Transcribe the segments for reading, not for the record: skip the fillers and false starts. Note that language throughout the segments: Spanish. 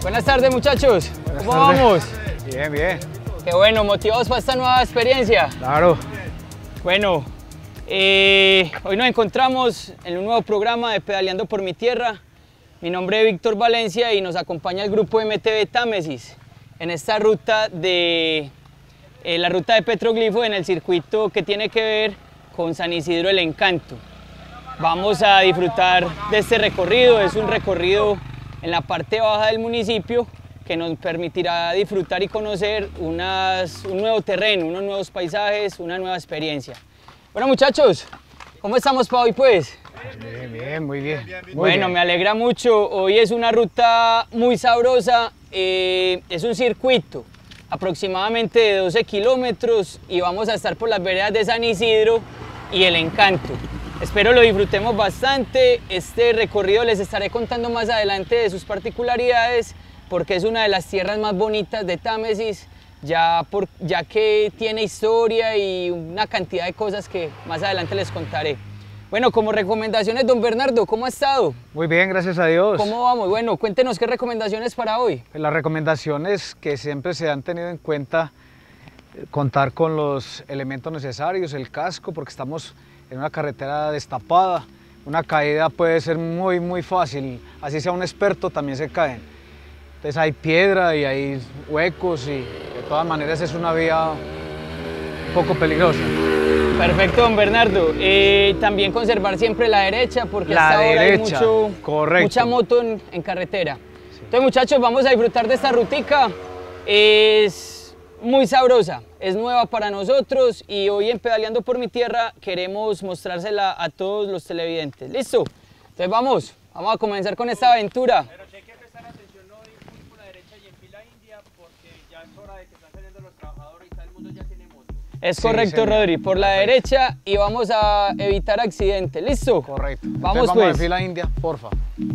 Buenas tardes, muchachos. Buenas ¿Cómo tardes. vamos? Bien, bien. Qué bueno, motivados para esta nueva experiencia. Claro. Bueno, hoy nos encontramos en un nuevo programa de Pedaleando por mi Tierra. Mi nombre es Víctor Valencia y nos acompaña el grupo MTV Támesis en esta ruta de la ruta de Petroglifo en el circuito que tiene que ver con San Isidro El Encanto. Vamos a disfrutar de este recorrido. Es un recorrido en la parte baja del municipio que nos permitirá disfrutar y conocer un nuevo terreno, unos nuevos paisajes, una nueva experiencia. Bueno, muchachos, ¿cómo estamos para hoy, pues? Bien, bien, muy bien. Bueno, me alegra mucho. Hoy es una ruta muy sabrosa. Es un circuito aproximadamente de 12 kilómetros y vamos a estar por las veredas de San Isidro y El Encanto. Espero lo disfrutemos bastante. Este recorrido les estaré contando más adelante de sus particularidades porque es una de las tierras más bonitas de Támesis, ya que tiene historia y una cantidad de cosas que más adelante les contaré. Bueno, como recomendaciones, don Bernardo, ¿cómo ha estado? Muy bien, gracias a Dios. ¿Cómo vamos? Bueno, cuéntenos qué recomendaciones para hoy. Las recomendaciones que siempre se han tenido en cuenta, contar con los elementos necesarios, el casco, porque estamos en una carretera destapada. Una caída puede ser muy fácil, así sea un experto también se caen. Entonces hay piedra y hay huecos y de todas maneras es una vía un poco peligrosa. Perfecto, don Bernardo. También conservar siempre la derecha porque hasta ahora hay mucha moto en carretera. Sí. Entonces, muchachos, vamos a disfrutar de esta rutica. Es muy sabrosa, es nueva para nosotros y hoy en Pedaleando por mi Tierra queremos mostrársela a todos los televidentes. ¿Listo? Entonces vamos a comenzar con esta aventura. Pero hay que prestar atención, no ir muy por la derecha y en fila india porque ya es hora de que están saliendo los trabajadores y todo el mundo ya tiene moto. Es correcto, sí, Rodri, por la derecha y vamos a evitar accidentes. ¿Listo? Correcto. Vamos pues. Vamos en fila india, porfa.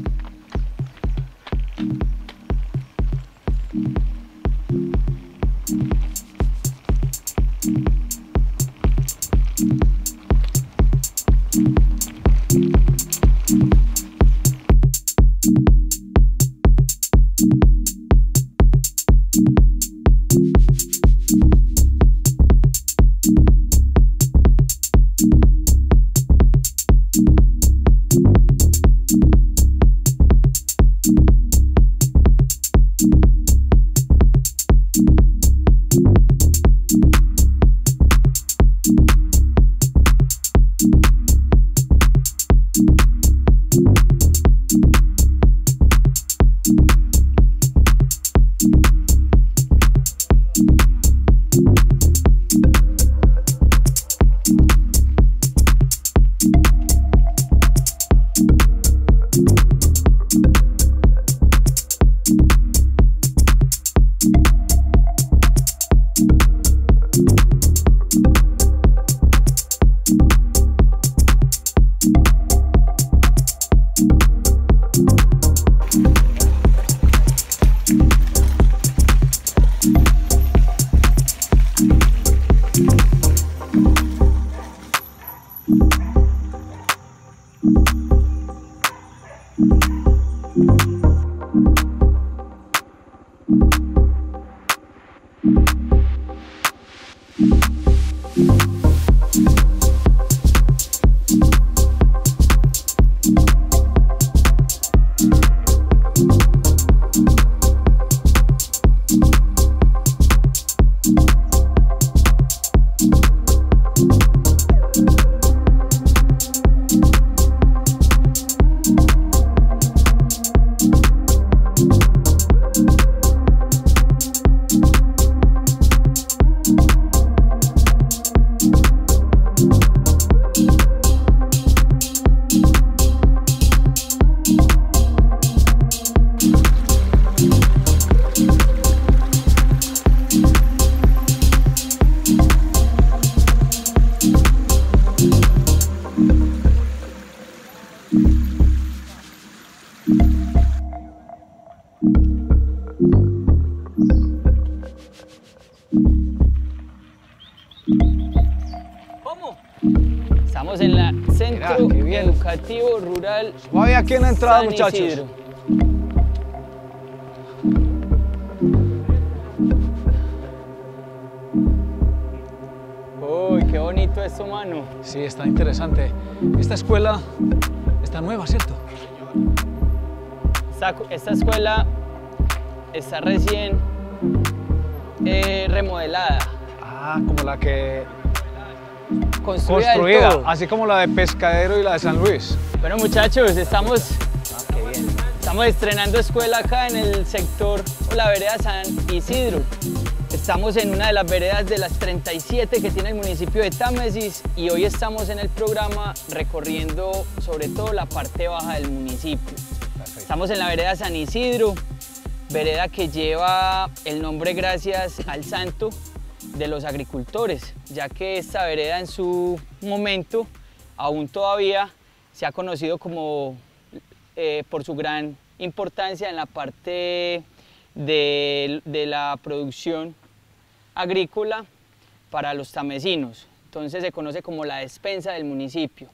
¿Cómo? Estamos en la Centro Educativo Rural Suave aquí en la entrada, San muchachos. Isidro. todo esto, mano. Sí, está interesante. Esta escuela está nueva, ¿cierto? Esta escuela está recién remodelada. Ah, como la que... Construida del todo. Así como la de Pescadero y la de San Luis. Bueno, muchachos, estamos Qué bien. estrenando escuela acá en el sector o la vereda San Isidro. Estamos en una de las veredas de las 37 que tiene el municipio de Támesis y hoy estamos en el programa recorriendo sobre todo la parte baja del municipio. Perfecto. Estamos en la vereda San Isidro, vereda que lleva el nombre gracias al santo de los agricultores, ya que esta vereda en su momento aún todavía se ha conocido como por su gran importancia en la parte de la producción agrícola para los tamesinos. Entonces se conoce como la despensa del municipio.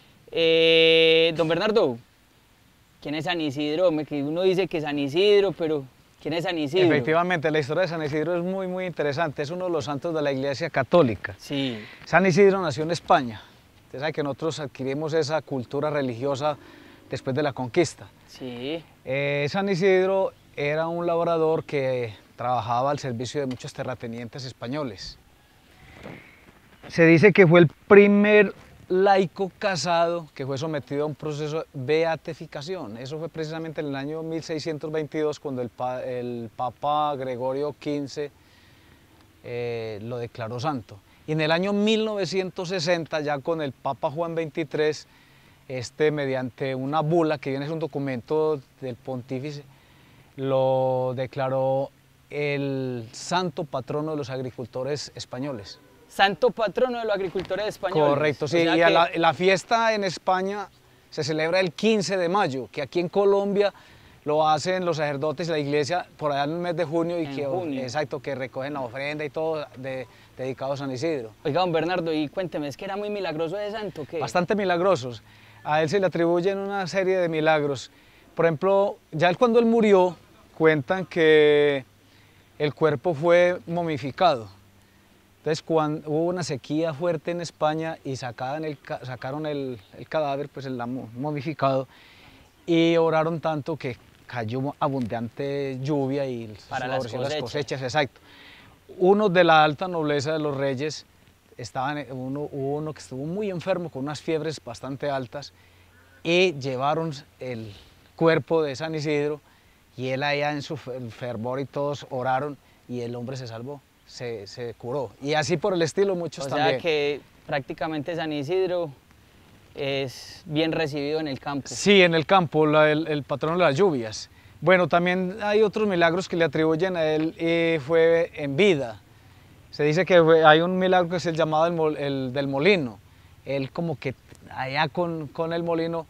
Don Bernardo, ¿quién es San Isidro? Uno dice que San Isidro, pero ¿quién es San Isidro? Efectivamente, la historia de San Isidro es muy interesante. Es uno de los santos de la Iglesia Católica. Sí. San Isidro nació en España. Usted sabe que nosotros adquirimos esa cultura religiosa después de la conquista. Sí. San Isidro era un labrador que trabajaba al servicio de muchos terratenientes españoles. Se dice que fue el primer laico casado que fue sometido a un proceso de beatificación. Eso fue precisamente en el año 1622 cuando el Papa Gregorio XV lo declaró santo. Y en el año 1960, ya con el Papa Juan XXIII, mediante una bula, que viene a ser un documento del pontífice, lo declaró el santo patrono de los agricultores españoles. Santo patrono de los agricultores españoles. Correcto, sí. Y la fiesta en España se celebra el 15 de mayo, que aquí en Colombia lo hacen los sacerdotes de la iglesia por allá en el mes de junio, exacto, que recogen la ofrenda y todo dedicado a San Isidro. Oiga, don Bernardo, y cuénteme, ¿es que era muy milagroso ese santo? ¿Qué? Bastante milagrosos. A él se le atribuyen una serie de milagros. Por ejemplo, ya cuando él murió, cuentan que el cuerpo fue momificado. Entonces, cuando hubo una sequía fuerte en España y sacaron el cadáver, pues el momificado, y oraron tanto que cayó abundante lluvia y para las cosechas. cosechas, exacto. Uno de la alta nobleza de los reyes, hubo uno que estuvo muy enfermo con unas fiebres bastante altas y llevaron el cuerpo de San Isidro y él allá en su fervor y todos oraron y el hombre se salvó, se curó. Y así por el estilo muchos también. O sea que prácticamente San Isidro es bien recibido en el campo. Sí, en el campo, el patrón de las lluvias. Bueno, también hay otros milagros que le atribuyen a él fue en vida. Se dice que hay un milagro que es el llamado el del molino. Él como que allá con el molino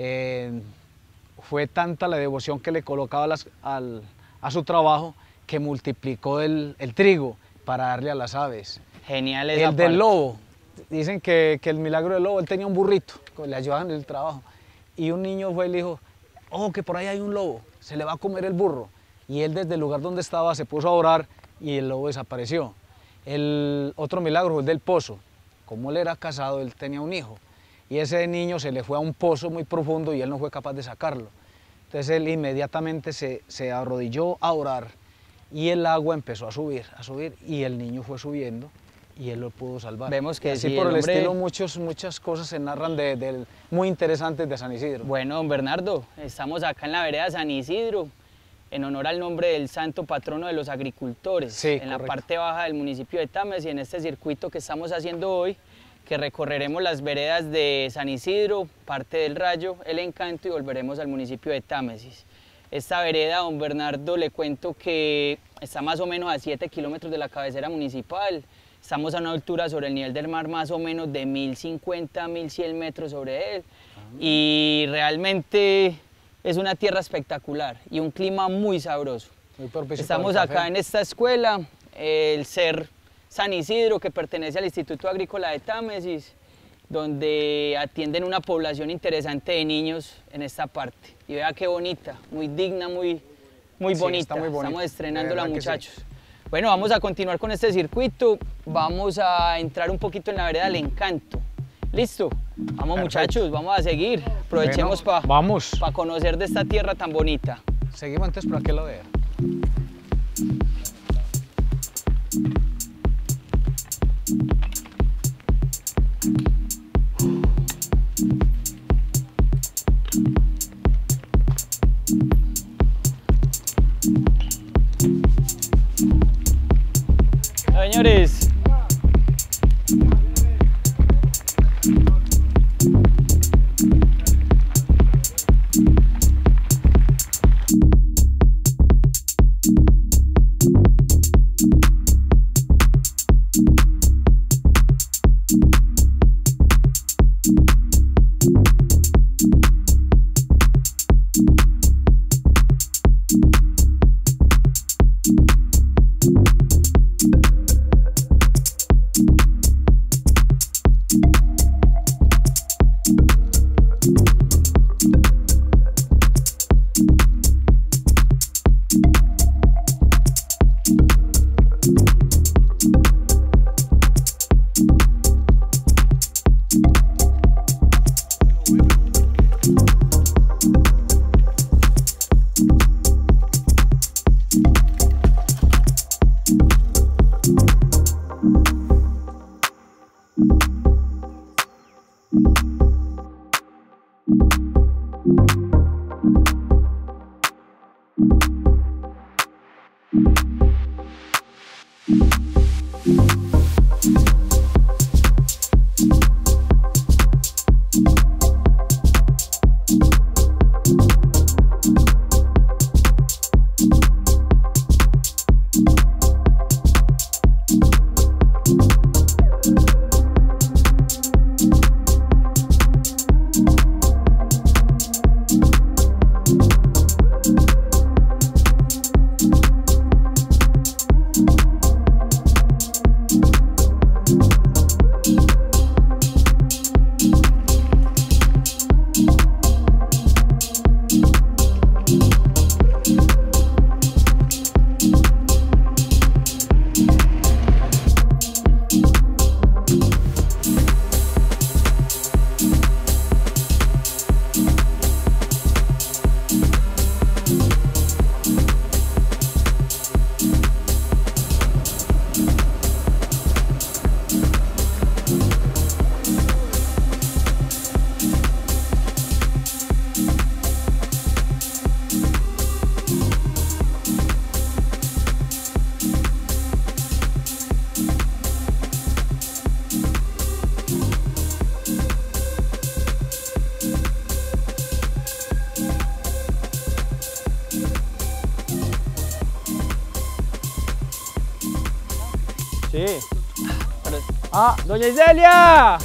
fue tanta la devoción que le colocaba a su trabajo que multiplicó el trigo para darle a las aves. Genial esa El del parte. lobo. Dicen que el milagro del lobo, él tenía un burrito, que le ayudaban en el trabajo. Y un niño fue y le dijo, oh, que por ahí hay un lobo, se le va a comer el burro. Y él desde el lugar donde estaba se puso a orar y el lobo desapareció. El otro milagro fue el del pozo. Como él era casado, él tenía un hijo. Y ese niño se le fue a un pozo muy profundo y él no fue capaz de sacarlo. Entonces él inmediatamente se arrodilló a orar y el agua empezó a subir y el niño fue subiendo y él lo pudo salvar. Vemos que así sí, por el hombre... estilo muchas cosas se narran muy interesantes de San Isidro. Bueno, don Bernardo, estamos acá en la vereda San Isidro en honor al nombre del santo patrono de los agricultores, sí, en correcto. la parte baja del municipio de Támesis y en este circuito que estamos haciendo hoy, que recorreremos las veredas de San Isidro, parte del Rayo, el Encanto y volveremos al municipio de Támesis. Esta vereda, don Bernardo, le cuento que está más o menos a 7 kilómetros de la cabecera municipal. Estamos a una altura sobre el nivel del mar más o menos de 1050, 1100 metros sobre él. Y realmente es una tierra espectacular y un clima muy sabroso. Muy propicio Estamos para el acá café. en esta escuela, el SER San Isidro, que pertenece al Instituto Agrícola de Támesis, donde atienden una población interesante de niños en esta parte. Y vea qué bonita, muy digna, muy Sí, bonita. está muy bonita, Estamos de estrenándola, verdad que sí. muchachos. Bueno, vamos a continuar con este circuito, vamos a entrar un poquito en la vereda del Encanto. ¿Listo? Vamos. Perfecto. Muchachos, vamos a seguir, aprovechemos bueno, para conocer de esta tierra tan bonita. Seguimos entonces por aquel lado. Señores, Sí. ¡Ah, doña Isdelia!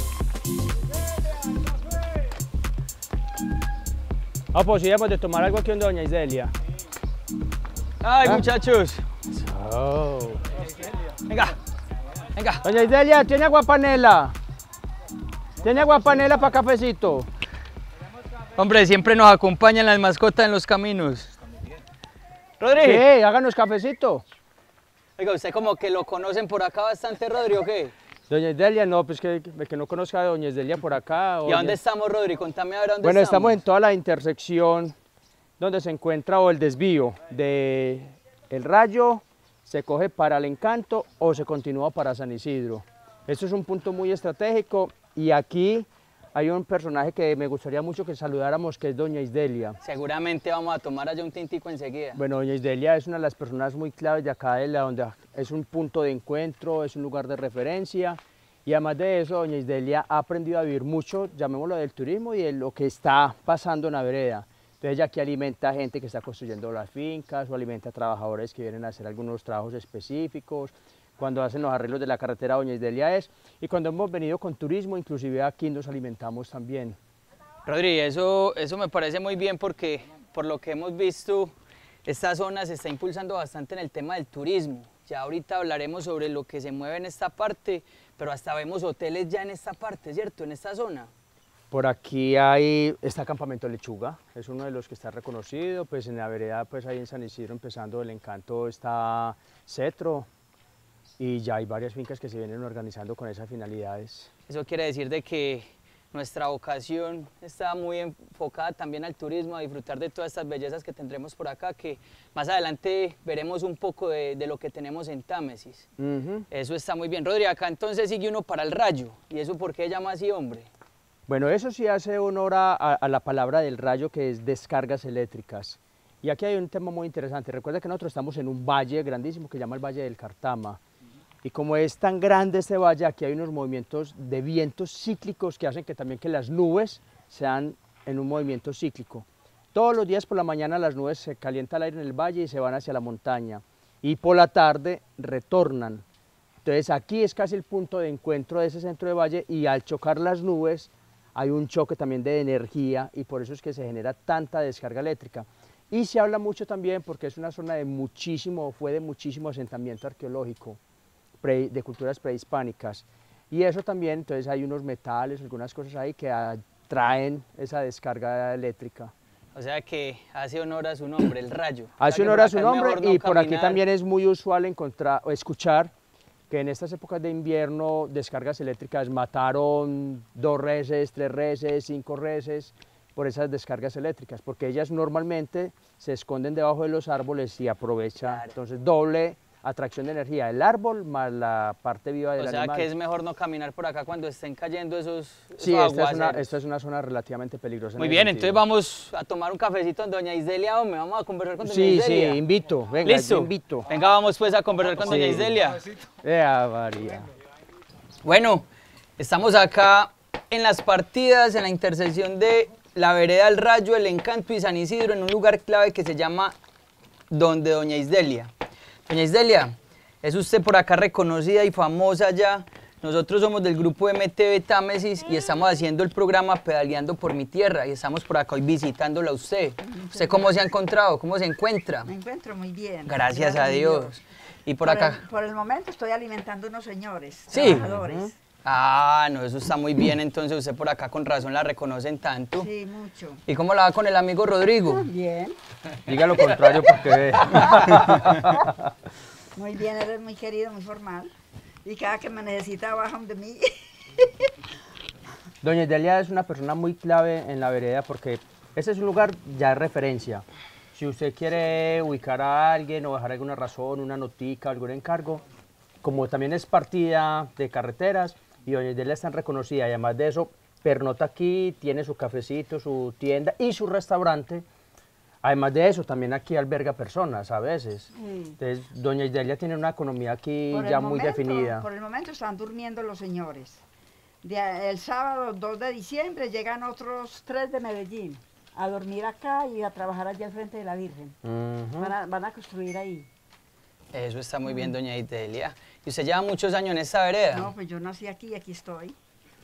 Ah, pues íbamos de tomar algo aquí donde doña Isdelia. Ay, muchachos. Oh. Venga, venga. Doña Isdelia, ¿tiene aguapanela? ¿Tiene aguapanela para cafecito? Hombre, siempre nos acompañan las mascotas en los caminos. Rodri. Sí, háganos cafecito. Oiga, usted como que lo conocen por acá bastante, Rodri, ¿o qué? Doña Isdelia, no, pues que no conozca a doña Isdelia por acá. ¿Y a dónde estamos, Rodri? Contame ahora dónde bueno, estamos. Estamos en toda la intersección donde se encuentra o el desvío de El Rayo, se coge para El Encanto o se continúa para San Isidro. Esto es un punto muy estratégico y aquí hay un personaje que me gustaría mucho que saludáramos, que es doña Isdelia. Seguramente vamos a tomar allá un tintico enseguida. Bueno, doña Isdelia es una de las personas muy claves de acá, de la donde es un punto de encuentro, es un lugar de referencia. Y además de eso, doña Isdelia ha aprendido a vivir mucho, llamémoslo del turismo y de lo que está pasando en la vereda. Entonces ella aquí alimenta a gente que está construyendo las fincas o alimenta a trabajadores que vienen a hacer algunos trabajos específicos. Cuando hacen los arreglos de la carretera, doña Isdelia es. Y cuando hemos venido con turismo, inclusive aquí nos alimentamos también. Rodri, eso me parece muy bien porque por lo que hemos visto, esta zona se está impulsando bastante en el tema del turismo. Ya ahorita hablaremos sobre lo que se mueve en esta parte, pero hasta vemos hoteles ya en esta parte, ¿cierto? En esta zona. Por aquí está Campamento Lechuga, es uno de los que está reconocido, pues en la vereda, pues ahí en San Isidro, empezando el Encanto, está Cetro, y ya hay varias fincas que se vienen organizando con esas finalidades. Eso quiere decir de que nuestra vocación está muy enfocada también al turismo, a disfrutar de todas estas bellezas que tendremos por acá, que más adelante veremos un poco de lo que tenemos en Támesis. Eso está muy bien. Rodri, acá entonces sigue uno para el Rayo, ¿y eso por qué llama así, hombre? Bueno, eso sí hace honor a la palabra del Rayo, que es descargas eléctricas. Y aquí hay un tema muy interesante. Recuerda que nosotros estamos en un valle grandísimo que se llama el Valle del Cartama. Y como es tan grande este valle, aquí hay unos movimientos de vientos cíclicos que hacen que también que las nubes sean en un movimiento cíclico. Todos los días por la mañana las nubes se calienta el aire en el valle y se van hacia la montaña. Y por la tarde retornan. Entonces aquí es casi el punto de encuentro de ese centro de valle, y al chocar las nubes hay un choque también de energía, y por eso es que se genera tanta descarga eléctrica. Y se habla mucho también porque es una zona de muchísimo asentamiento arqueológico, de culturas prehispánicas, y eso también, entonces hay unos metales, algunas cosas ahí que atraen esa descarga eléctrica. O sea que hace honor a su nombre, el Rayo. Hace honor a su nombre, y por aquí también es muy usual escuchar que en estas épocas de invierno descargas eléctricas mataron 2 reses, 3 reses, 5 reses por esas descargas eléctricas, porque ellas normalmente se esconden debajo de los árboles y aprovechan, claro. Entonces doble atracción de energía, el árbol más la parte viva del animal. O sea que es mejor no caminar por acá cuando estén cayendo esos Sí, esta es una zona relativamente peligrosa. Muy bien, entonces vamos a tomar un cafecito con doña Isdelia, hombre, vamos a conversar con doña Isdelia. Sí, invito, venga, ¿Listo? Invito. Venga, vamos pues a conversar con doña Isdelia. María. Bueno, estamos acá en las partidas, en la intersección de la vereda El Rayo, El Encanto y San Isidro, en un lugar clave que se llama donde doña Isdelia. Doña Isdelia, es usted por acá reconocida y famosa ya. Nosotros somos del grupo MTV Támesis y estamos haciendo el programa Pedaleando por mi Tierra, y estamos por acá hoy visitándola a usted. ¿Usted cómo se ha encontrado? ¿Cómo se encuentra? Me encuentro muy bien. Gracias a Dios. Y por acá... Por el momento estoy alimentando unos señores, sí. Trabajadores. Ah, no, eso está muy bien, entonces usted por acá con razón la reconocen tanto. Sí, mucho. ¿Y cómo la va con el amigo Rodrigo? Bien. Diga lo contrario porque... Muy bien, eres muy querido, muy formal. Y cada que me necesita bajan de mí. Doña Isdelia es una persona muy clave en la vereda porque ese es un lugar ya de referencia. Si usted quiere ubicar a alguien o dejar alguna razón, una notica, algún encargo, como también es partida de carreteras y doña Isdelia es tan reconocida, y además de eso, pernota aquí, tiene su cafecito, su tienda y su restaurante. Además de eso, también aquí alberga personas a veces. Entonces, doña Isdelia tiene una economía aquí ya muy definida. Por el momento están durmiendo los señores. El sábado 2 de diciembre llegan otros 3 de Medellín a dormir acá y a trabajar allí al frente de la Virgen. Van a construir ahí. Eso está muy bien, doña Isdelia. ¿Y usted lleva muchos años en esta vereda? No, pues yo nací aquí y aquí estoy.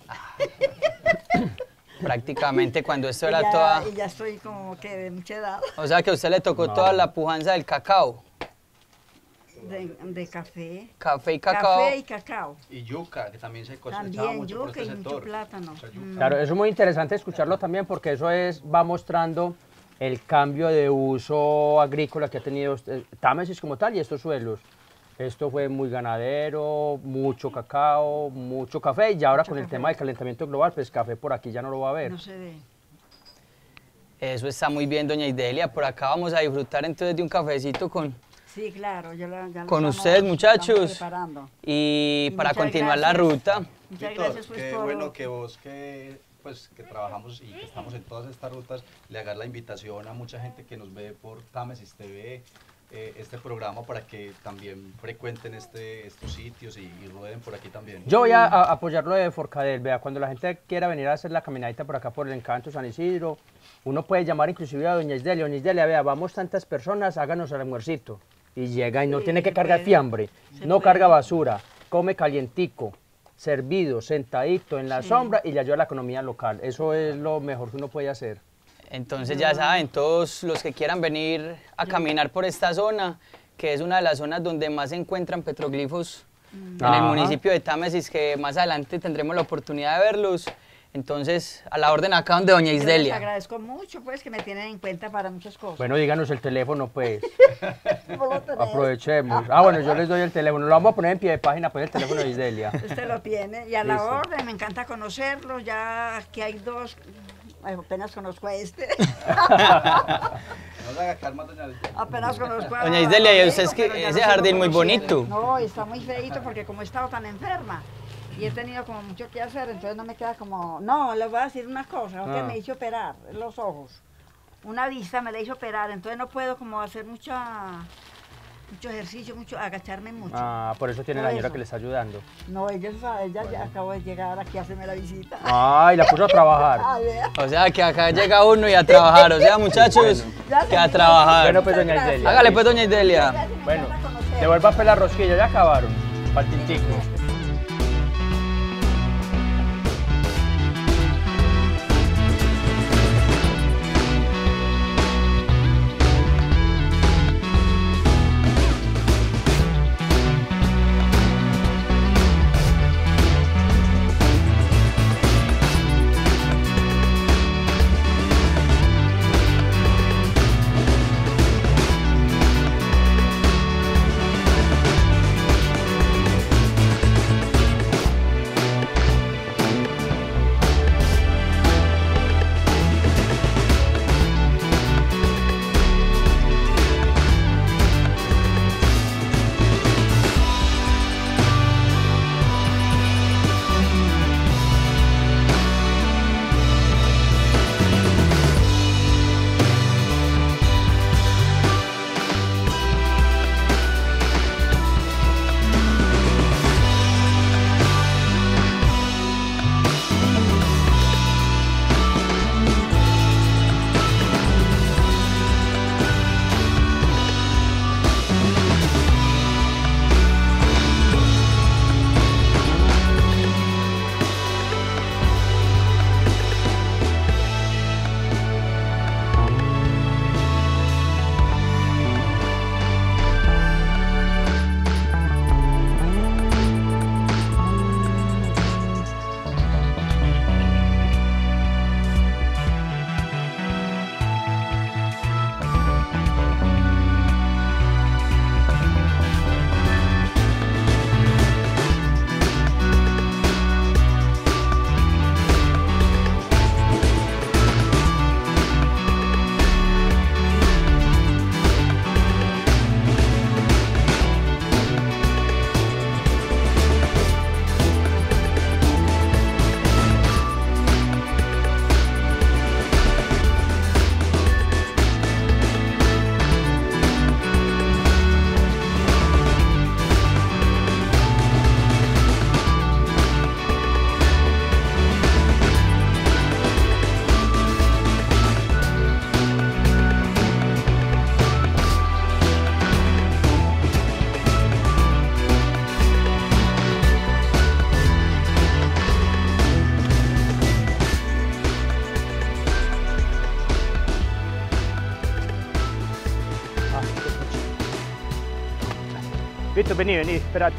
Prácticamente cuando esto era toda... Y ya estoy como que de mucha edad. O sea que a usted le tocó toda la pujanza del cacao. De café. Café y cacao. Café y cacao. Y yuca, que también se cosechaba También mucho por yuca este y mucho sector. plátano. Claro, eso es muy interesante escucharlo también porque eso va mostrando el cambio de uso agrícola que ha tenido Támesis como tal y estos suelos. Esto fue muy ganadero, mucho cacao, mucho café, y ahora con el tema del calentamiento global, pues café por aquí ya no lo va a ver. No se ve. Eso está muy bien, doña Isdelia. Por acá vamos a disfrutar entonces de un cafecito con... Sí, claro, con ustedes, muchachos. Preparando. Y para muchas continuar gracias. la ruta. Muchas Víctor, gracias pues qué por... bueno que vos que trabajamos y que estamos en todas estas rutas, le hagas la invitación a mucha gente que nos ve por Támesis TV, este programa, para que también frecuenten estos sitios y rueden por aquí también. Yo voy a apoyarlo de Forcadell, vea, cuando la gente quiera venir a hacer la caminadita por acá por el Encanto, San Isidro, uno puede llamar inclusive a doña Isdelia, vea, vamos tantas personas, háganos el almuercito, y llega y no tiene que cargar fiambre, no carga basura, come calientico, servido, sentadito en la sombra y le ayuda a la economía local. Eso es lo mejor que uno puede hacer. Entonces ya saben, todos los que quieran venir a caminar por esta zona, que es una de las zonas donde más se encuentran petroglifos en el municipio de Támesis, que más adelante tendremos la oportunidad de verlos. Entonces, a la orden acá donde doña Yo les Isdelia. agradezco mucho, pues, que me tienen en cuenta para muchas cosas. Bueno, díganos el teléfono, pues. ¿Cómo lo tenés? Aprovechemos. Ah, bueno, yo les doy el teléfono. Lo vamos a poner en pie de página, pues el teléfono de Isdelia. Usted lo tiene. Y a la Listo. orden, me encanta conocerlos. Ya aquí hay dos, apenas conozco a este. No se haga calma, doña Isdelia. Apenas conozco a Doña Isdelia, y usted es que pero ya ese no jardín sigo muy conociendo. bonito. No, está muy feito porque como he estado tan enferma y he tenido como mucho que hacer, entonces no me queda como... No, les voy a decir una cosa, que me hice operar los ojos. Una vista me la hice operar, entonces no puedo como hacer mucho ejercicio, agacharme mucho. Ah, por eso tiene Por la señora eso. que le está ayudando. No, ella ya acabó de llegar aquí a hacerme la visita. Ay, la puso a trabajar. Ay, vea. O sea, que acá llega uno y a trabajar. O sea, muchachos, que a trabajar. Bueno, pues doña Isdelia. Hágale pues, doña Isdelia. Gracias, me Bueno, encanta conocer. devuelva pues la rosquilla, ya acabaron. Faltintico. Víctor, vení, espérate.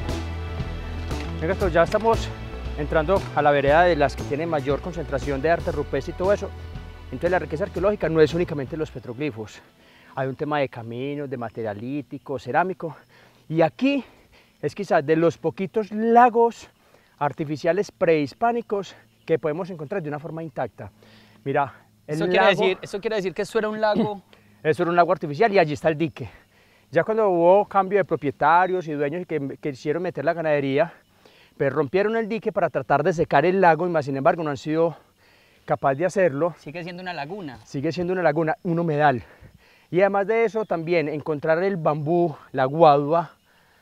Venga, esto, ya estamos entrando a la vereda de las que tienen mayor concentración de arte rupestre y todo eso. Entonces la riqueza arqueológica no es únicamente los petroglifos. Hay un tema de caminos, de materialítico, cerámico. Y aquí es quizás de los poquitos lagos artificiales prehispánicos que podemos encontrar de una forma intacta. Mira, Eso quiere decir que eso era un lago. eso era un lago artificial y allí está el dique. Ya cuando hubo cambio de propietarios y dueños que quisieron meter la ganadería, pues rompieron el dique para tratar de secar el lago, y más sin embargo no han sido capaces de hacerlo. Sigue siendo una laguna. Sigue siendo una laguna, un humedal. Y además de eso también encontrar el bambú, la guadua,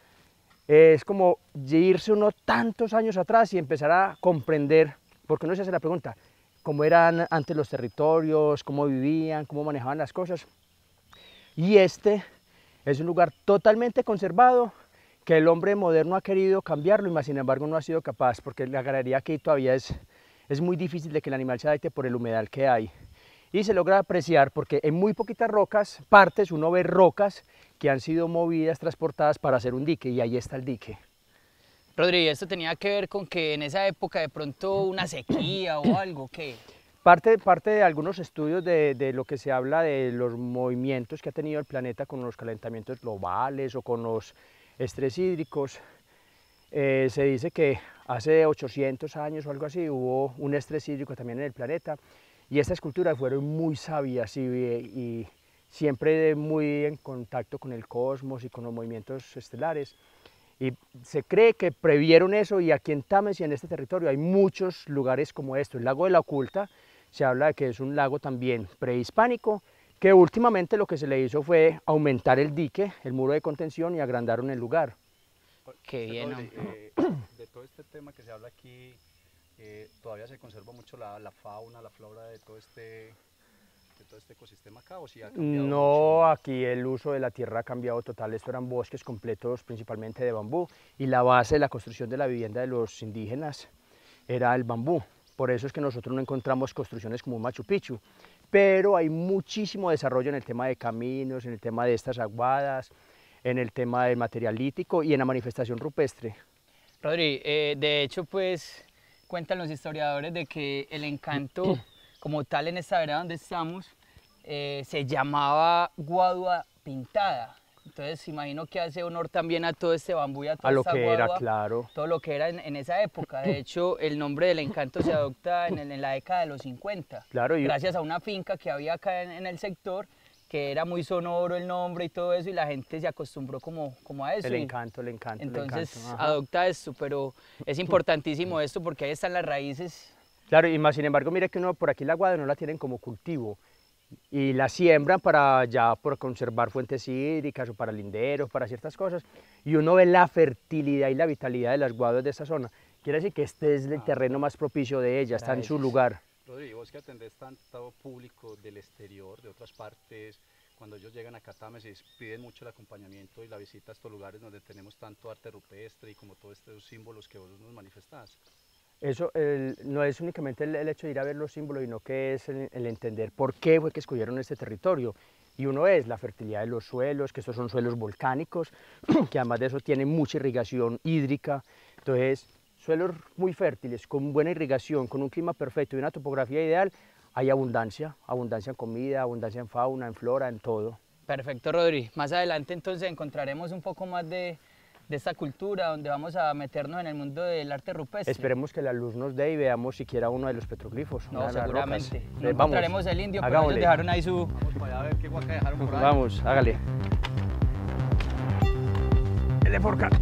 es como irse unos tantos años atrás y empezar a comprender, porque uno se hace la pregunta, cómo eran antes los territorios, cómo vivían, cómo manejaban las cosas. Y este es un lugar totalmente conservado, que el hombre moderno ha querido cambiarlo y más sin embargo no ha sido capaz, porque la ganadería aquí todavía es muy difícil de que el animal se adapte por el humedal que hay. Y se logra apreciar porque en muy poquitas partes uno ve rocas que han sido movidas, transportadas para hacer un dique, y ahí está el dique. Rodri, ¿esto tenía que ver con que en esa época de pronto una sequía o algo? ¿Qué? Parte de algunos estudios de lo que se habla de los movimientos que ha tenido el planeta con los calentamientos globales o con los estrés hídricos, se dice que hace 800 años o algo así hubo un estrés hídrico también en el planeta y estas culturas fueron muy sabias y siempre muy en contacto con el cosmos y con los movimientos estelares. Y se cree que previeron eso y aquí en Támesis, en este territorio, hay muchos lugares como esto. El lago de la Oculta se habla de que es un lago también prehispánico, que últimamente lo que se le hizo fue aumentar el dique, el muro de contención y agrandaron el lugar. Qué bien. De todo este tema que se habla aquí, todavía se conserva mucho la fauna, la flora de todo este ecosistema acá, ¿o sí ha cambiado No, mucho? aquí el uso de la tierra ha cambiado total. Estos eran bosques completos, principalmente de bambú, y la base de la construcción de la vivienda de los indígenas era el bambú. Por eso es que nosotros no encontramos construcciones como Machu Picchu, pero hay muchísimo desarrollo en el tema de caminos, en el tema de estas aguadas, en el tema del material lítico y en la manifestación rupestre. Rodri, de hecho, pues cuentan los historiadores de que el encanto como tal en esta vereda donde estamos se llamaba Guadua Pintada. Entonces imagino que hace honor también a todo este bambú y a toda A lo esta que guadua, era, claro. todo lo que era en esa época. De hecho, el nombre del encanto se adopta en la década de los 50, Claro, gracias a una finca que había acá en el sector, que era muy sonoro el nombre y todo eso, y la gente se acostumbró como a eso. El encanto. Entonces Ajá. adopta esto, pero es importantísimo esto porque ahí están las raíces. Claro, y más sin embargo, mire que uno por aquí la guada no la tienen como cultivo y la siembran por conservar fuentes hídricas o para linderos, para ciertas cosas, y uno ve la fertilidad y la vitalidad de las guaduas de esta zona. Quiere decir que este es el terreno más propicio de ella, está en su lugar. Rodrigo, vos que atendés tanto público del exterior, de otras partes, cuando ellos llegan acá a Támesis, piden mucho el acompañamiento y la visita a estos lugares donde tenemos tanto arte rupestre y como todos estos símbolos que vos nos manifestás. Eso no es únicamente el hecho de ir a ver los símbolos, sino que es el entender por qué fue que escogieron este territorio. Y uno es la fertilidad de los suelos, que estos son suelos volcánicos, que además de eso tienen mucha irrigación hídrica. Entonces, suelos muy fértiles, con buena irrigación, con un clima perfecto y una topografía ideal, hay abundancia en comida, abundancia en fauna, en flora, en todo. Perfecto, Rodri. Más adelante entonces encontraremos un poco más de esta cultura, donde vamos a meternos en el mundo del arte rupestre. Esperemos que la luz nos dé y veamos siquiera uno de los petroglifos. No, seguramente. No Vamos, encontraremos el indio, pero hagámosle. ellos dejaron ahí su... Vamos para allá a ver qué guaca dejaron por ahí. Vamos, hágale. Dele por acá.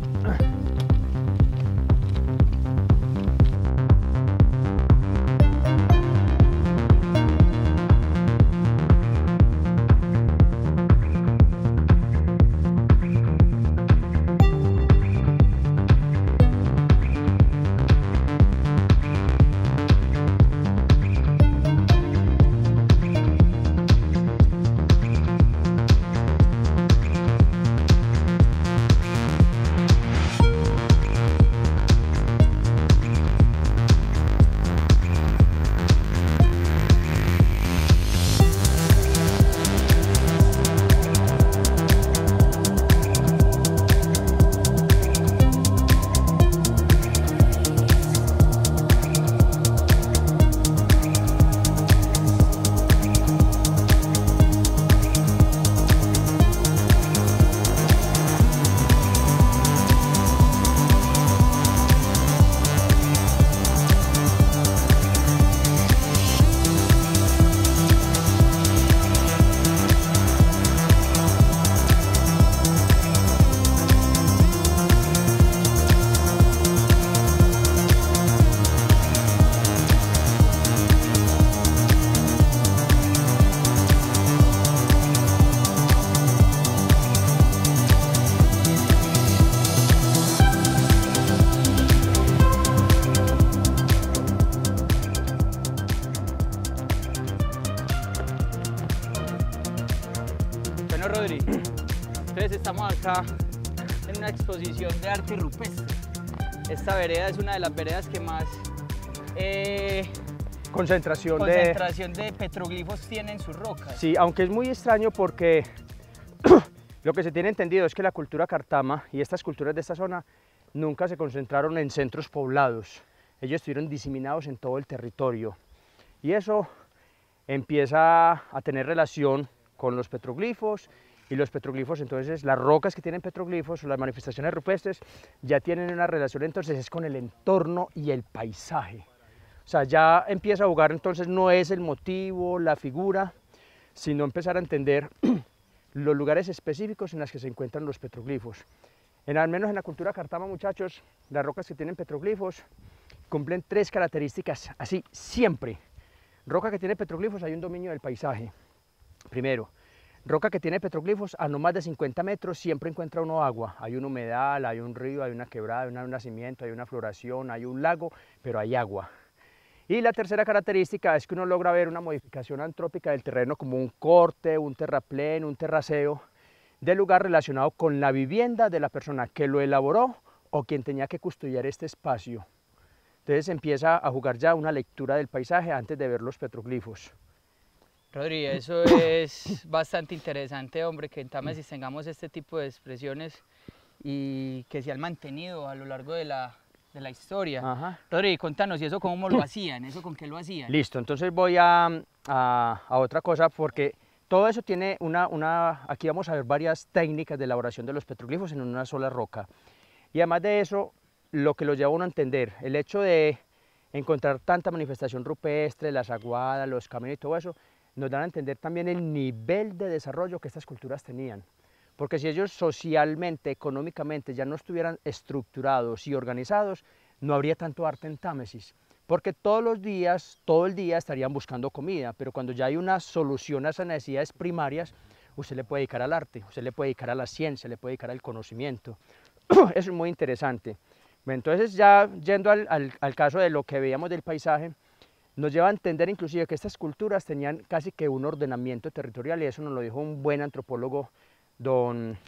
Bueno, Rodri, entonces estamos acá en una exposición de arte rupestre. Esta vereda es una de las veredas que más Concentración de petroglifos tiene en sus rocas. Sí, aunque es muy extraño porque lo que se tiene entendido es que la cultura Cartama y estas culturas de esta zona nunca se concentraron en centros poblados, ellos estuvieron diseminados en todo el territorio. Y eso empieza a tener relación con los petroglifos, y los petroglifos, entonces las rocas que tienen petroglifos o las manifestaciones rupestres ya tienen una relación entonces es con el entorno y el paisaje. O sea, ya empieza a jugar, entonces no es el motivo, la figura, sino empezar a entender los lugares específicos en los que se encuentran los petroglifos. Al menos en la cultura cartama, muchachos, las rocas que tienen petroglifos cumplen 3 características, así siempre. Roca que tiene petroglifos, hay un dominio del paisaje. Primero, roca que tiene petroglifos, a no más de 50 metros siempre encuentra uno agua. Hay un humedal, hay un río, hay una quebrada, hay un nacimiento, hay una floración, hay un lago, pero hay agua. Y la tercera característica es que uno logra ver una modificación antrópica del terreno como un corte, un terraplén, un terraceo del lugar relacionado con la vivienda de la persona que lo elaboró o quien tenía que custodiar este espacio. Entonces empieza a jugar ya una lectura del paisaje antes de ver los petroglifos. Rodri, eso es bastante interesante, hombre, que en Támesis tengamos este tipo de expresiones y que se han mantenido a lo largo de la historia. Ajá. Rodri, contanos, ¿y eso cómo lo hacían? ¿Eso con qué lo hacían? Listo, entonces voy a otra cosa porque todo eso tiene aquí vamos a ver varias técnicas de elaboración de los petroglifos en una sola roca. Y además de eso, lo que lo lleva a uno a entender, el hecho de encontrar tanta manifestación rupestre, las aguadas, los caminos y todo eso, nos dan a entender también el nivel de desarrollo que estas culturas tenían. Porque si ellos socialmente, económicamente ya no estuvieran estructurados y organizados, no habría tanto arte en Támesis. Porque todos los días, todo el día estarían buscando comida, pero cuando ya hay una solución a esas necesidades primarias, usted le puede dedicar al arte, usted le puede dedicar a la ciencia, le puede dedicar al conocimiento. Eso es muy interesante. Entonces ya yendo al caso de lo que veíamos del paisaje, nos lleva a entender inclusive que estas culturas tenían casi que un ordenamiento territorial, y eso nos lo dijo un buen antropólogo, don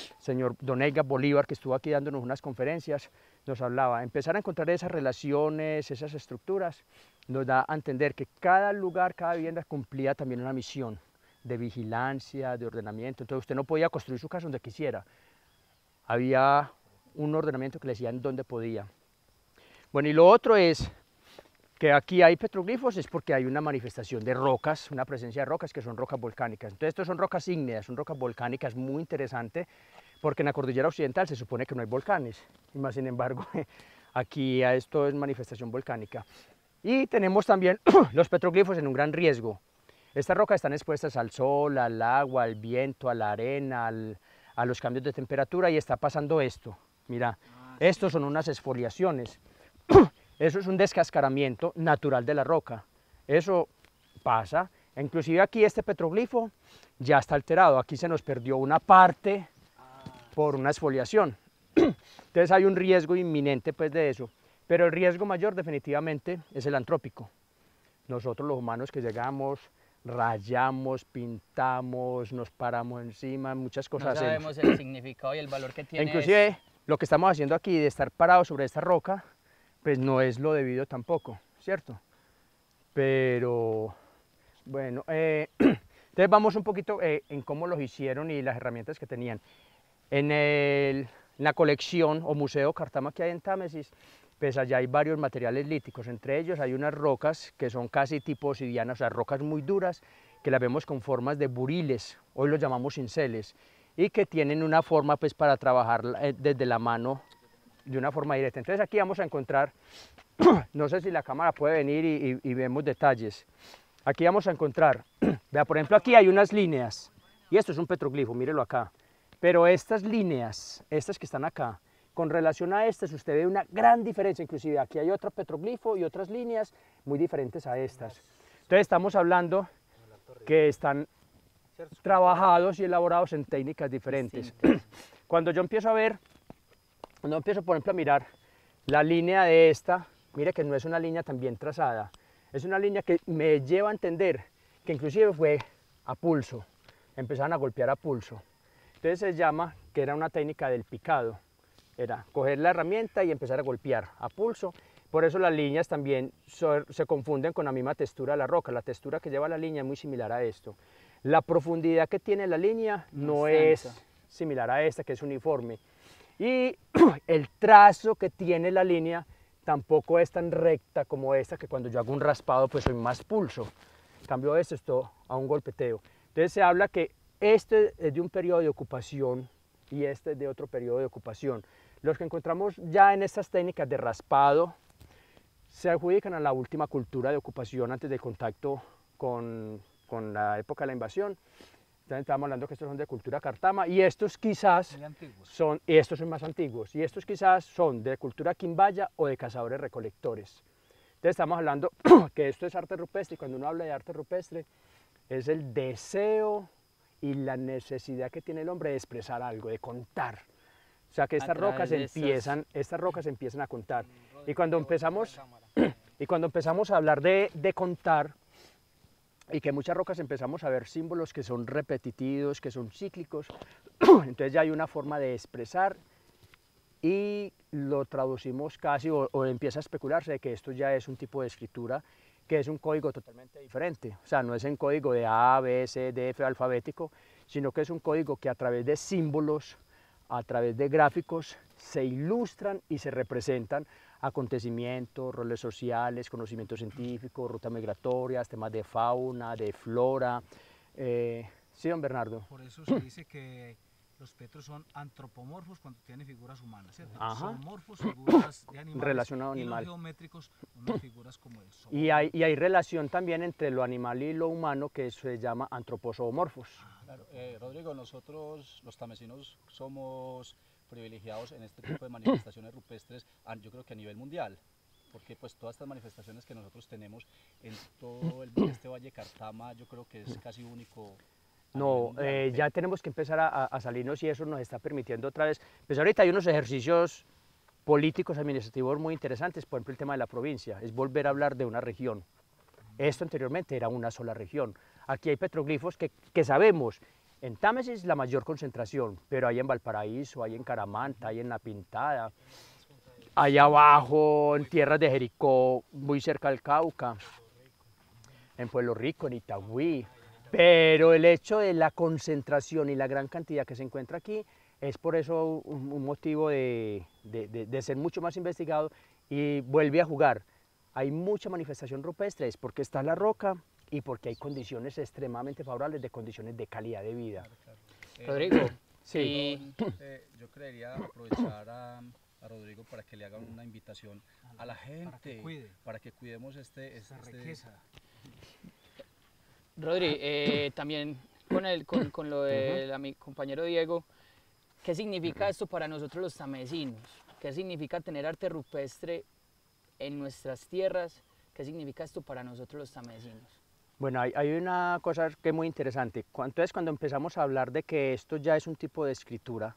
Edgar Bolívar, que estuvo aquí dándonos unas conferencias, nos hablaba, empezar a encontrar esas relaciones, esas estructuras, nos da a entender que cada lugar, cada vivienda cumplía también una misión de vigilancia, de ordenamiento. Entonces usted no podía construir su casa donde quisiera, había un ordenamiento que le decían dónde podía. Bueno, y lo otro es que aquí hay petroglifos es porque hay una manifestación de rocas, una presencia de rocas que son rocas volcánicas. Entonces estas son rocas ígneas, son rocas volcánicas muy interesantes porque en la cordillera occidental se supone que no hay volcanes, y más sin embargo aquí esto es manifestación volcánica. Y tenemos también los petroglifos en un gran riesgo. Estas rocas están expuestas al sol, al agua, al viento, a la arena, a los cambios de temperatura, y está pasando esto. Mira, estos son unas exfoliaciones. Eso es un descascaramiento natural de la roca. Eso pasa. Inclusive aquí este petroglifo ya está alterado. Aquí se nos perdió una parte por una exfoliación. Entonces hay un riesgo inminente pues, de eso. Pero el riesgo mayor definitivamente es el antrópico. Nosotros los humanos que llegamos, rayamos, pintamos, nos paramos encima, muchas cosas no sabemos el significado y el valor que tiene. Inclusive lo que estamos haciendo aquí de estar parados sobre esta roca, pues no es lo debido tampoco, ¿cierto? Pero bueno, entonces vamos un poquito en cómo los hicieron y las herramientas que tenían. En la colección o museo Cartama que hay en Támesis, pues allá hay varios materiales líticos, entre ellos hay unas rocas que son casi tipo obsidianas, o sea, rocas muy duras, que las vemos con formas de buriles, hoy los llamamos cinceles, y que tienen una forma pues para trabajar desde la mano de una forma directa. Entonces aquí vamos a encontrar, no sé si la cámara puede venir y vemos detalles. Aquí vamos a encontrar, vea, por ejemplo aquí hay unas líneas, y esto es un petroglifo, mírelo acá, pero estas líneas, estas que están acá, con relación a estas, usted ve una gran diferencia, inclusive aquí hay otro petroglifo y otras líneas muy diferentes a estas. Entonces estamos hablando que están trabajados y elaborados en técnicas diferentes. Cuando yo empiezo a ver, cuando empiezo por ejemplo a mirar la línea de esta, mire que no es una línea tan bien trazada, es una línea que me lleva a entender que inclusive fue a pulso, empezaron a golpear a pulso. Entonces se llama que era una técnica del picado, era coger la herramienta y empezar a golpear a pulso. Por eso las líneas también se confunden con la misma textura de la roca, la textura que lleva la línea es muy similar a esto. La profundidad que tiene la línea no es similar a esta, que es uniforme. Y el trazo que tiene la línea tampoco es tan recta como esta, que cuando yo hago un raspado pues soy más pulso. En cambio esto a un golpeteo. Entonces se habla que este es de un periodo de ocupación y este es de otro periodo de ocupación. Los que encontramos ya en estas técnicas de raspado se adjudican a la última cultura de ocupación antes del contacto con la época de la invasión. Entonces estamos hablando que estos son de cultura Cartama y estos quizás son, y estos son más antiguos, y estos quizás son de cultura quimbaya o de cazadores recolectores. Entonces estamos hablando que esto es arte rupestre, y cuando uno habla de arte rupestre es el deseo y la necesidad que tiene el hombre de expresar algo, de contar. O sea que estas rocas empiezan a contar. Y cuando empezamos a hablar de contar, y que muchas rocas empezamos a ver símbolos que son repetitivos, que son cíclicos, entonces ya hay una forma de expresar y lo traducimos casi, o empieza a especularse de que esto ya es un tipo de escritura que es un código totalmente diferente. O sea, no es en código de A, B, C, D, F alfabético, sino que es un código que a través de símbolos, a través de gráficos, se ilustran y se representan acontecimientos, roles sociales, conocimiento científico, rutas migratorias, temas de fauna, de flora. Sí, don Bernardo. Por eso se dice que los petros son antropomorfos cuando tienen figuras humanas, ¿cierto? Zoomorfos, figuras de animales, relacionado a y animal. los geométricos, unas figuras como el sol. Y hay relación también entre lo animal y lo humano que se llama antropozoomorfos. Claro, Rodrigo, nosotros los tamesinos somos privilegiados en este tipo de manifestaciones rupestres, yo creo que a nivel mundial, porque pues todas estas manifestaciones que nosotros tenemos en todo este Valle Cartama, yo creo que es casi único. No, ya tenemos que empezar a salirnos y eso nos está permitiendo otra vez. Pues ahorita hay unos ejercicios políticos, administrativos muy interesantes, por ejemplo el tema de la provincia, es volver a hablar de una región. Esto anteriormente era una sola región. Aquí hay petroglifos que sabemos, en Támesis la mayor concentración, pero hay en Valparaíso, hay en Caramanta, hay en La Pintada, hay abajo en tierras de Jericó, muy cerca del Cauca, en Pueblo Rico, en Itagüí. Pero el hecho de la concentración y la gran cantidad que se encuentra aquí es por eso un motivo de ser mucho más investigado y vuelve a jugar. Hay mucha manifestación rupestre, es porque está la roca y porque hay condiciones extremadamente favorables de condiciones de calidad de vida. Claro. Rodrigo, Sí. Yo creería aprovechar a Rodrigo para que le haga una invitación a la gente, para que cuidemos esta riqueza. Rodri, también con lo de mi compañero Diego, ¿qué significa esto para nosotros los tamesinos? ¿Qué significa tener arte rupestre en nuestras tierras? ¿Qué significa esto para nosotros los tamesinos? Bueno, hay una cosa que es muy interesante. Entonces, cuando empezamos a hablar de que esto ya es un tipo de escritura,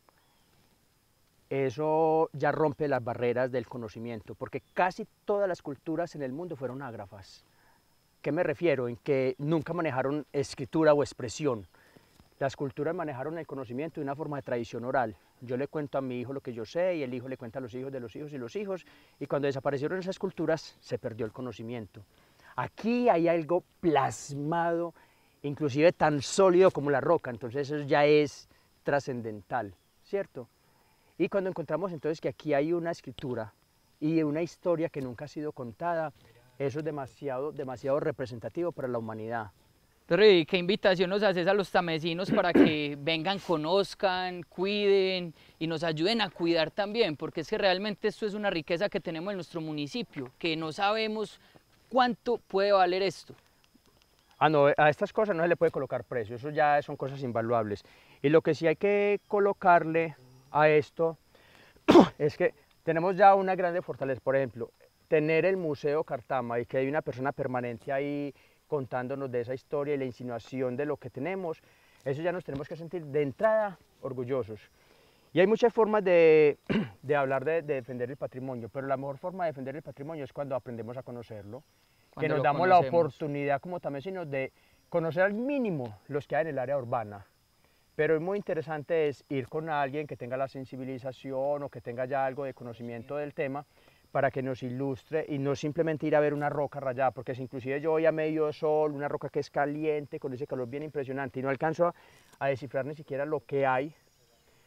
eso ya rompe las barreras del conocimiento, porque casi todas las culturas en el mundo fueron ágrafas. ¿Qué me refiero? En que nunca manejaron escritura o expresión. Las culturas manejaron el conocimiento de una forma de tradición oral. Yo le cuento a mi hijo lo que yo sé y el hijo le cuenta a los hijos de los hijos y los hijos, y cuando desaparecieron esas culturas se perdió el conocimiento. Aquí hay algo plasmado, inclusive tan sólido como la roca, entonces eso ya es trascendental, ¿cierto? Y cuando encontramos entonces que aquí hay una escritura y una historia que nunca ha sido contada, eso es demasiado representativo para la humanidad. Rodri, ¿qué invitación nos haces a los tamesinos para que vengan, conozcan, cuiden y nos ayuden a cuidar también? Porque es que realmente esto es una riqueza que tenemos en nuestro municipio, que no sabemos cuánto puede valer esto. No, a estas cosas no se le puede colocar precio, eso ya son cosas invaluables. Y lo que sí hay que colocarle a esto es que tenemos ya una grande fortaleza, por ejemplo, tener el Museo Cartama y que hay una persona permanente ahí contándonos de esa historia y la insinuación de lo que tenemos, eso ya nos tenemos que sentir de entrada orgullosos. Y hay muchas formas de hablar de defender el patrimonio, pero la mejor forma de defender el patrimonio es cuando aprendemos a conocerlo, que nos damos la oportunidad como tamesinos de conocer al mínimo los que hay en el área urbana. Pero es muy interesante es ir con alguien que tenga la sensibilización o que tenga ya algo de conocimiento del tema para que nos ilustre y no simplemente ir a ver una roca rayada, porque si inclusive yo voy a medio sol, una roca que es caliente, con ese calor bien impresionante y no alcanzo a descifrar ni siquiera lo que hay,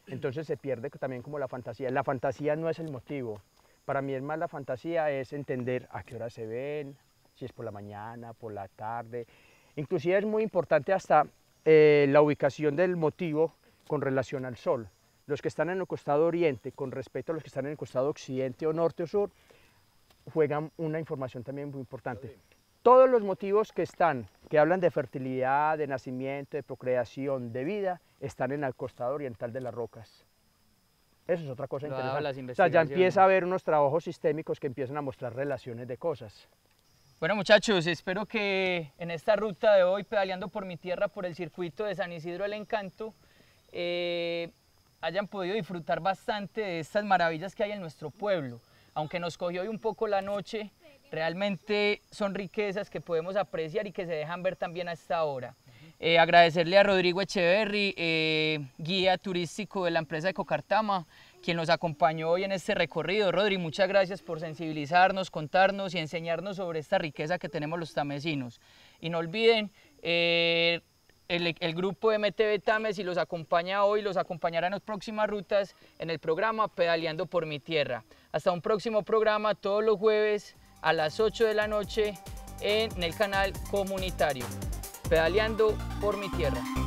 entonces se pierde también como la fantasía. La fantasía no es el motivo, para mí es más la fantasía, es entender a qué hora se ven, si es por la mañana, por la tarde, inclusive es muy importante hasta la ubicación del motivo con relación al sol. Los que están en el costado oriente con respecto a los que están en el costado occidente o norte o sur, juegan una información también muy importante. Todos los motivos que hablan de fertilidad, de nacimiento, de procreación, de vida, están en el costado oriental de las rocas. Eso es otra cosa interesante. O sea, ya empieza a haber unos trabajos sistémicos que empiezan a mostrar relaciones de cosas. Bueno, muchachos, espero que en esta ruta de hoy, pedaleando por mi tierra, por el circuito de San Isidro el Encanto, hayan podido disfrutar bastante de estas maravillas que hay en nuestro pueblo. Aunque nos cogió hoy un poco la noche, realmente son riquezas que podemos apreciar y que se dejan ver también a esta hora. Agradecerle a Rodrigo Echeverry, guía turístico de la empresa Ecocartama, quien nos acompañó hoy en este recorrido. Rodri, muchas gracias por sensibilizarnos, contarnos y enseñarnos sobre esta riqueza que tenemos los tamesinos. Y no olviden, el grupo MTV Támesis los acompaña hoy, los acompañará en las próximas rutas en el programa Pedaleando por mi Tierra. Hasta un próximo programa todos los jueves a las 8 de la noche en el canal comunitario. Pedaleando por mi Tierra.